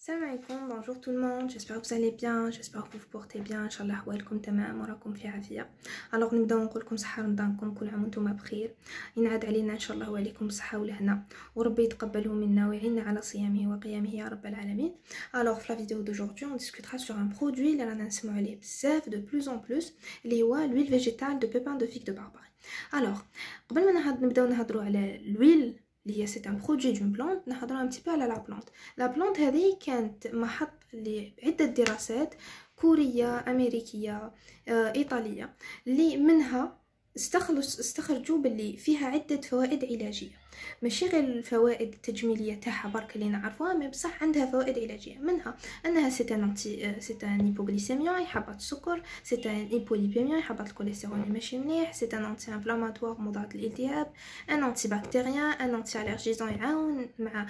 Salam alaikum, bonjour tout le monde, j'espère que vous allez bien, j'espère que vous vous portez bien, Inch'Allah حوالكم تمام وراكم في عافية. Alors نبداو نقول لكم صحة رمضانكم كل عام وانتم بخير. ينعاد علينا إن شاء الله وعليكم الصحة والهنا وربي يتقبله منا ويعيننا على صيامه وقيامه يا رب العالمين. Alors في la vidéo d'aujourd'hui on discutera sur un produit اللي رانا نسمعوا عليه بزاف de plus en plus اللي هو l'huile végétale de pépins de figue de Barbarie. Alors قبل ما نبداو نهضروا على l'huile اللي هي سي ان برودوي دون بلانت نهضروا ان بتي بو على لا بلانت هذه كانت محط لعده دراسات كوريه امريكيه ايطاليه اللي منها استخرجوا باللي فيها عده فوائد علاجيه ماشي غير الفوائد التجميليه تاعها برك اللي نعرفوها مي بصح عندها فوائد علاجيه منها انها سي ان هيبوغليسيميا يحبط السكر سي ان هيبوليبيميا يحبط الكوليسترول ماشي مليح سي ان انتي انفلاماتوار مضاد للالتهاب ان انتي بكتيريان ان انتي الرجيزون يعاون مع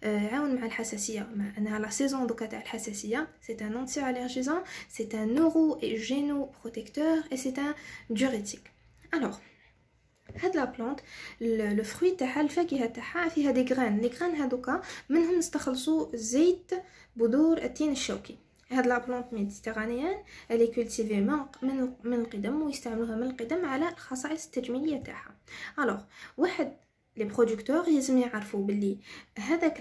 الحساسيه مع انها لا سيزون دوكا تاع الحساسيه سي ان انتي الرجيزون سي ان نورو اي جينو بروتيكتور اي سي ان ديوريتيك. الوغ هاد لا بلانت لو فروي تاعها الفاكهه تاعها فيها دي غران لي غران هادوكا منهم نستخلصوا زيت بذور التين الشوكي. هاد لا بلانت ميديتيرانيان اللي كولتيفي من القدم ويستعملوها من القدم على الخصائص التجميليه تاعها. الوغ واحد لي برودكتور لازم يعرفوا باللي هذاك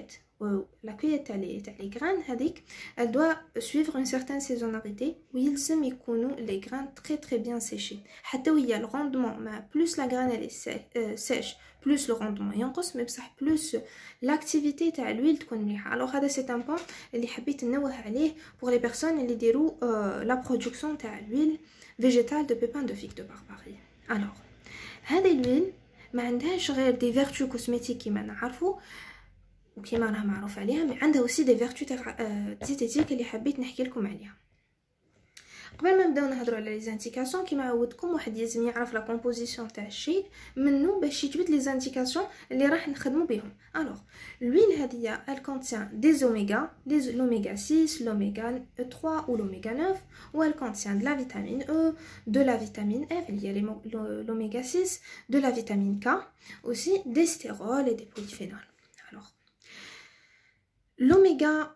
لاكويت تاع لي غران هذيك elle doit suivre une certaine saisonnalité ويلزم يكونوا لي غران très bien séchés حتى ويا الروندمون مع بلوس لا غران اللي سيش بلوس لو روندمون ينقص مي بصح بلوس لاكتيفيتي تاع الويل تكون مليحه. الوغ هذا سي ان بوين اللي حبيت ننوه عليه بور لي بيرسون اللي يديروا لا برودكسيون تاع الويل فيجيتال دو بيبان دو فيك دو بارباري. الوغ هذه الويل ما عندهاش غير دي فيرتو كوزميتيك كيما نعرفوا وكيما راه معروف عليها مي عندها اوسي دي فيرتو تاع ديتيتيك اللي حبيت نحكي لكم عليها. قبل ما نبداو نهضروا على لي زانديكاسيون كيما عودتكم واحد لازم يعرف لا كومبوزيسيون تاع الشيء منو باش يجبد لي زانديكاسيون اللي راح نخدموا بهم. الوغ لويل هذه elle contient des oméga l'oméga 6 l'oméga 3 ou l'oméga 9 ou elle contient de la vitamine E de la vitamine F il y a l'oméga 6 de la vitamine K aussi des stérols et des polyphénols. Alors l'oméga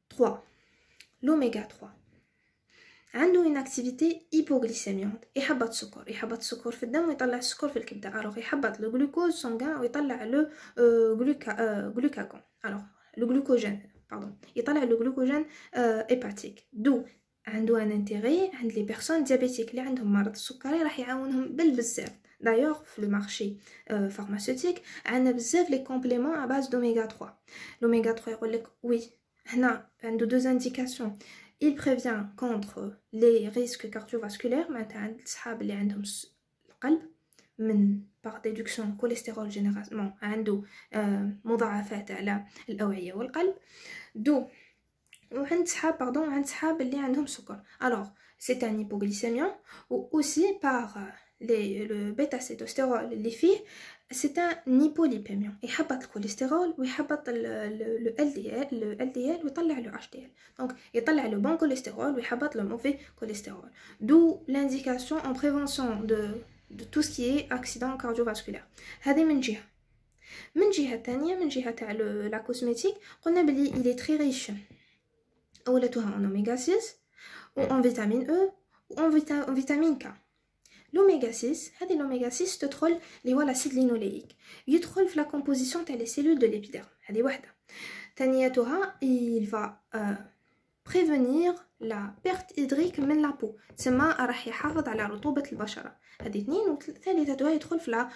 3 عنده une activité hypoglycémiante يحبط السكر في الدم ويطلع السكر في الكبده. الوغ يحبط لو غلوكوز سانغان ويطلع لو غلوكاغون الوغ لو غلوكوجين يطلع لو غلوكوجين هيباتيك دو عنده ان انتيغي عند لي بيرسون ديابيتيك اللي عندهم مرض السكري راح يعاونهم بالبزاف. دايوغ في لو مارشي فارماسيوتيك عندنا بزاف لي كومبليمون ا باز دوميغا 3. لوميغا 3 يقول لك وي هنا عنده دو انديكاسيون il prévient contre les risques cardiovasculaires معناتها عند الصحاب اللي عندهم القلب من par déduction كوليسترول جينيرالمون عنده مضاعفات على الأوعية والقلب دو وعند صحاب اللي عندهم سكر. alors c'est un hypoglycémien ou aussi par le bêta-cétostérol اللي فيه c'est un hypolipémien يحبط الكوليسترول ويحبط ال LDL ويطلع له HDL donc يطلع le bon cholestérol ويحبط le mauvais cholestérol d'où l'indication en prévention de tout ce qui est accident cardiovasculaire. هذه من جهة تانية من جهة تاع la cosmétique قلنا بلي il est très riche أولتها en oméga 6 ou en vitamine E ou en vitamine K. l'oméga 6 هذه l'oméga 6 تدخل اللي هو l'acide linoléique يدخل في la composition تاع les cellules de l'épiderme. هذه واحدة. ثانيتها il va prévenir la perte hydrique من la peau تسمى راح يحافظ على رطوبة البشرة. هذه اثنين. وثالثتها يدخل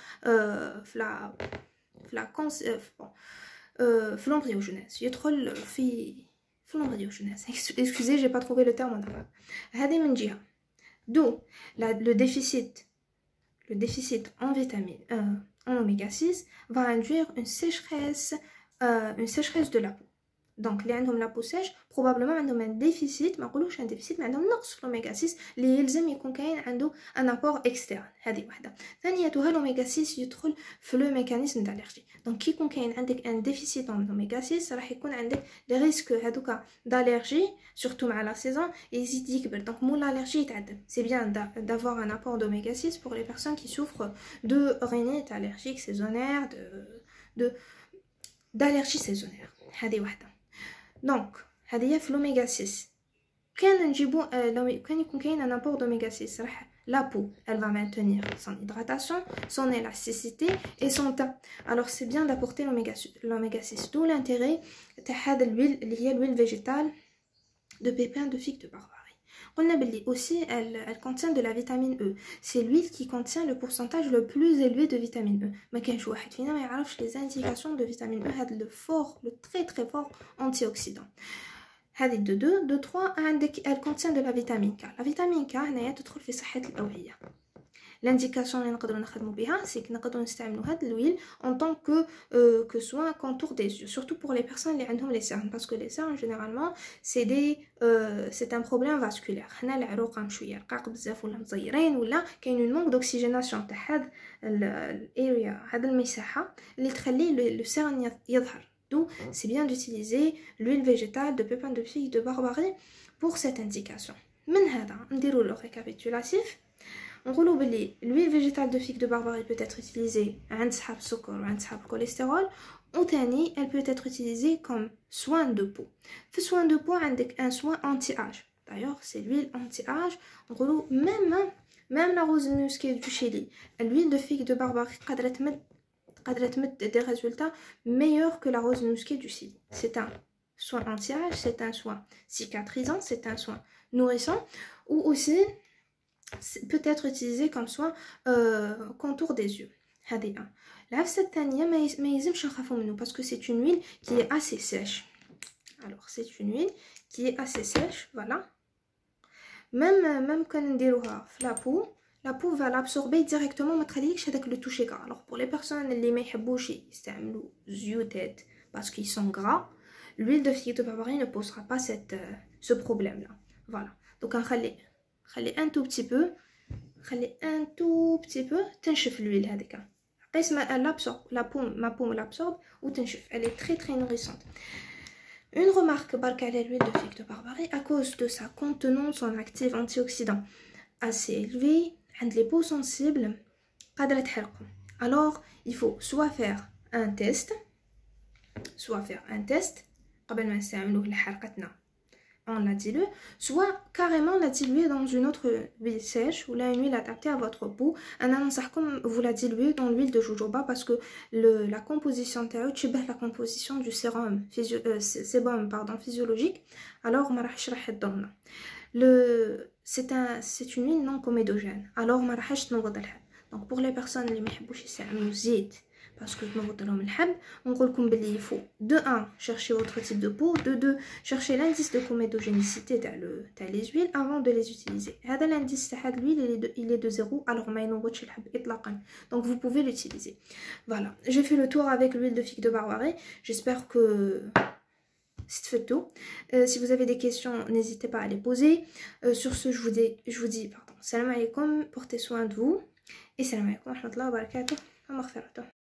في l'embryogenèse يدخل في l'embryogenèse. excusez j'ai pas trouvé le terme en arabe. هذه من جهة. d'où le déficit en vitamine en oméga 6 va induire une sécheresse de la peau. donc اللي عندهم لا بو سيج probablement عندهم un déficit ما نقولوش un déficit ما عندهم نقص في الاوميغا 6 اللي يلزم يكون كاين عنده ان ابور اكسترن. هذه واحده. ثانيتها الاوميغا 6 يدخل في لو ميكانيزم تاع الالرجي. دونك كي يكون كاين عندك ان ديفيسيت ان اوميغا 6 راح يكون عندك دي ريسك هذوكا دالرجي سورتو مع لا سيزون يزيد يكبر. دونك مول الالرجي يتعدل. سي بيان d'avoir un apport d'oméga 6 pour les personnes qui souffrent de rhinite allergique saisonnière d'allergie saisonnière. هذه واحده. Donc هذه في l'oméga 6 كان نجيبو كان يكون كاين un apport d'oméga 6 راح la peau elle va maintenir son hydratation, son élasticité et son teint. Alors c'est bien d'apporter l'oméga 6, d'où l'intérêt de هذا l'huile اللي هي l'huile végétale de pépins de figue de Barbarie. On a aussi elle contient de la vitamine E. C'est l'huile qui contient le pourcentage le plus élevé de vitamine E. ما كاينش واحد فينا ما يعرفش les indications de vitamine E, هذا le très très fort antioxydant. هذه de 3 عندك elle contient de la vitamine K. La vitamine K هنايا تدخل في صحة الأوعية. L'indication اللي نقدروا نخدموا بها سي نقدروا نستعملوا هذا الويل en tant que soin contour des yeux, surtout pour les personnes اللي عندهم les cernes, parce que les cernes généralement c'est un problème vasculaire. هنا العروق راهم شويه رقاق بزاف ولا مزيرين ولا كاين une manque d'oxygénation تاع هذا الاريا هذا المساحه اللي تخلي le cerne يظهر. D'où c'est bien d'utiliser l'huile végétale de pépins de figue de Barbarie pour cette indication. من هذا نديروا le récapitulatif. نقولوا بلي l'huile végétale de figue de Barbarie peut être utilisée عند صحاب السكر وعند صحاب الكوليسترول، وثاني elle peut être utilisée comme soin de peau. في soin de peau عندك un soin anti-âge. D'ailleurs c'est l'huile anti-âge. نقولوا même la rose musquée du Chili, l'huile de figue de Barbarie قادرة تمد des résultats meilleurs que la rose musquée du Chili. C'est un soin anti-âge, c'est un soin cicatrisant, c'est un soin nourrissant, ou aussi peut être utilisé comme soin contour des yeux. هذه العفسة الثانية ما يلزمش نخافوا منه parce que c'est une huile qui est assez sèche. Alors c'est une huile qui est assez sèche, voilà. Même quand نديروها في la peau va l'absorber directement, ما تخليكش هذاك le toucher gras. Alors pour les personnes اللي ما يحبوش يستعملوا زيوتات parce qu'ils sont gras, l'huile de figue de Barbarie ne posera pas ce problème là. Voilà. Donc نخلي un tout petit peu تنشف l'huile هذيك. قيس ما ma peau l'absorbe ou تنشف. Elle est très très nourrissante. Une remarque barque à l'huile de figue de Barbarie à cause de sa contenance en actifs antioxydants assez élevée. عند les peaux sensibles قادرة تحرقهم. Alors il faut soit faire un test قبل ما نستعملوه لحرقتنا on la dilue, soit carrément la diluer dans une autre huile sèche ou là une huile adaptée à votre peau. comme vous la diluez dans l'huile de jojoba parce que la composition تشبه la composition du sérum physiologique. Alors ما راحش يضرنا. c'est une huile non comédogène. Alors ما راحش تنوض الحب. Donc pour les personnes اللي ما يحبوش يستعملوا زيت parce que تنوض لهم الحب، نقول لكم بلي il faut de 1 chercher votre type de peau, de 2 chercher l'indice de comédogénicité تاع les huiles avant de les utiliser. هذا l'indice تاع هاد l'huile il est de 0 alors ما ينوضش الحب اطلاقا. Donc vous pouvez l'utiliser. Voilà, j'ai fait le tour avec l'huile de figue de Barbarie. J'espère que c'est fait tout. Si vous avez des questions, n'hésitez pas à les poser. Sur ce, je vous dis pardon. Salam alaikum, portez soin de vous et salam alaikum wa rahmatullahi wa barakatuh.